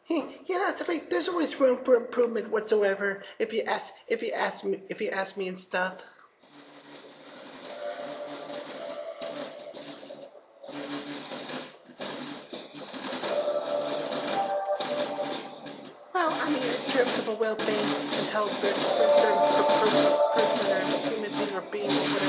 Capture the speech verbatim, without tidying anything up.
You know, it's like there's always room for improvement whatsoever. If you ask, if you ask me, if you ask me and stuff. Well, I mean, in terms of a well-being and health, for, for a certain per, per, person or human being or being or whatever.